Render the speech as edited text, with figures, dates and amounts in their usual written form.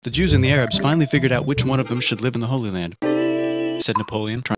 The Jews and the Arabs finally figured out which one of them should live in the Holy Land, said Napoleon, trying